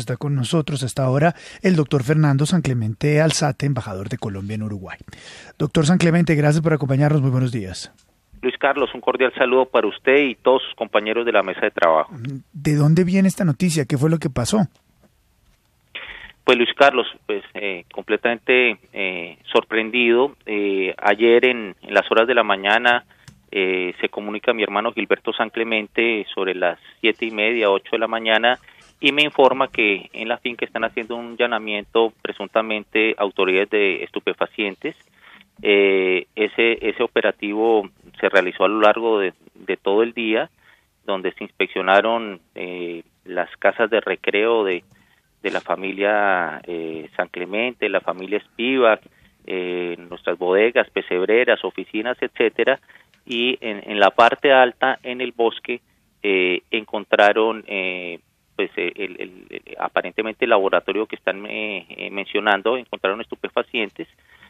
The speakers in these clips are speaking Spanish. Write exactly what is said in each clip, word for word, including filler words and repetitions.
está con nosotros hasta ahora el doctor Fernando San Clemente Alzate, embajador de Colombia en Uruguay. Doctor San Clemente, gracias por acompañarnos. Muy buenos días. Luis Carlos, un cordial saludo para usted y todos sus compañeros de la mesa de trabajo. ¿De dónde viene esta noticia? ¿Qué fue lo que pasó? Pues Luis Carlos, pues eh, completamente eh, sorprendido. Eh, ayer en, en las horas de la mañana eh, se comunica a mi hermano Gilberto San Clemente sobre las siete y media, ocho de la mañana, y me informa que en la finca están haciendo un allanamiento presuntamente autoridades de estupefacientes. Eh, ese ese operativo se realizó a lo largo de, de todo el día, donde se inspeccionaron eh, las casas de recreo de de la familia eh, San Clemente, la familia Spivak, eh, nuestras bodegas, pesebreras, oficinas, etcétera, y en, en la parte alta, en el bosque, eh, encontraron eh, pues el, el, el, aparentemente el laboratorio que están eh, eh, mencionando, encontraron estupefacientes.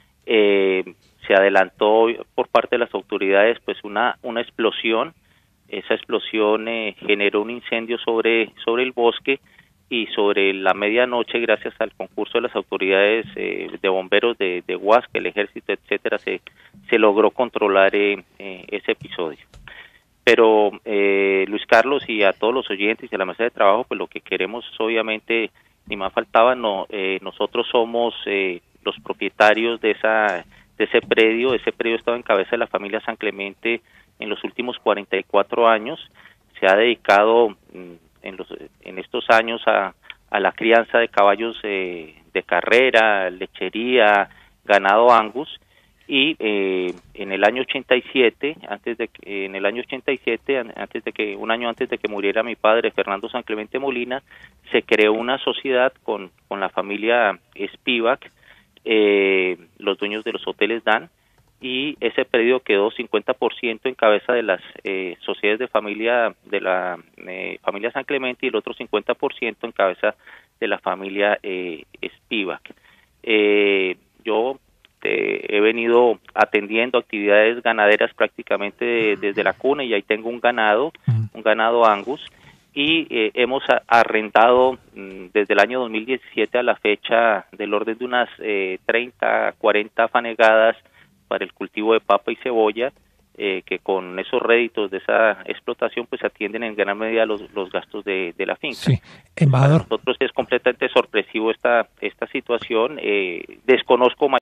Eh, se adelantó por parte de las autoridades pues una una explosión. Esa explosión eh, generó un incendio sobre sobre el bosque, y sobre la medianoche, gracias al concurso de las autoridades eh, de bomberos de, de Huasca, el ejército, etcétera, se, se logró controlar eh, eh, ese episodio. Pero eh, Luis Carlos y a todos los oyentes y a la mesa de trabajo, pues lo que queremos obviamente, ni más faltaba, no, eh, nosotros somos eh, los propietarios de esa de ese predio. Ese predio estaba en cabeza de la familia San Clemente en los últimos cuarenta y cuatro años. Se ha dedicado en los en estos años a, a la crianza de caballos eh, de carrera, lechería, ganado Angus, y eh, en el año ochenta y siete, antes de que, en el año ochenta y siete, antes de que un año antes de que muriera mi padre Fernando San Clemente Molina, se creó una sociedad con con la familia Spivak, eh, los dueños de los hoteles Dan, y ese predio quedó cincuenta por ciento en cabeza de las eh, sociedades de familia de la eh, familia San Clemente, y el otro cincuenta por ciento en cabeza de la familia eh, Spivak. Eh, yo eh, he venido atendiendo actividades ganaderas prácticamente de, desde la cuna, y ahí tengo un ganado, un ganado Angus, y eh, hemos a, arrendado mm, desde el año dos mil diecisiete a la fecha del orden de unas eh, treinta, cuarenta fanegadas para el cultivo de papa y cebolla, eh, que con esos réditos de esa explotación pues atienden en gran medida los, los gastos de, de la finca. Sí, embajador. Para nosotros es completamente sorpresivo esta esta situación. Eh, desconozco